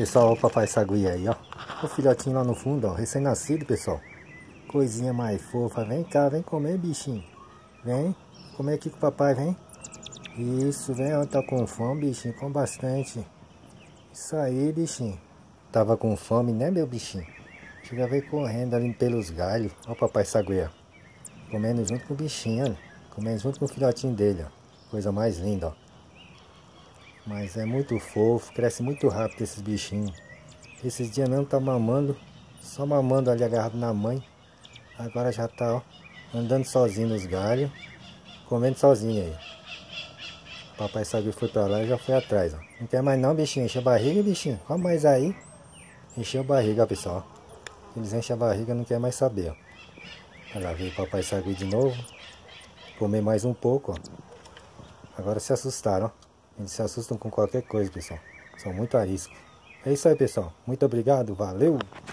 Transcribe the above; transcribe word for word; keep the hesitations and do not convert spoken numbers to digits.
Pessoal, olha o papai sagui aí, ó. O filhotinho lá no fundo, ó, recém-nascido, pessoal. Coisinha mais fofa. Vem cá, vem comer, bichinho. Vem, comer aqui com o papai, vem. Isso, vem, ó, tá com fome, bichinho, com bastante. Isso aí, bichinho. Tava com fome, né, meu bichinho? Chega, veio correndo ali pelos galhos. Ó o papai sagui, ó. Comendo junto com o bichinho, olha. Comendo junto com o filhotinho dele, ó. Coisa mais linda, ó. Mas é muito fofo, cresce muito rápido esses bichinhos. Esses dias mesmo tá mamando, só mamando ali agarrado na mãe. Agora já tá, ó, andando sozinho nos galhos, comendo sozinho aí. Papai sagui foi pra lá e já foi atrás, ó. Não quer mais não, bichinho, enche a barriga, bichinho. Come mais aí. Encheu a barriga, ó, pessoal. Eles enchem a barriga, não quer mais saber, ó. Olha lá, veio o papai sagui de novo. Comer mais um pouco, ó. Agora se assustaram, ó. Eles se assustam com qualquer coisa, pessoal. São muito ariscos. É isso aí, pessoal. Muito obrigado. Valeu!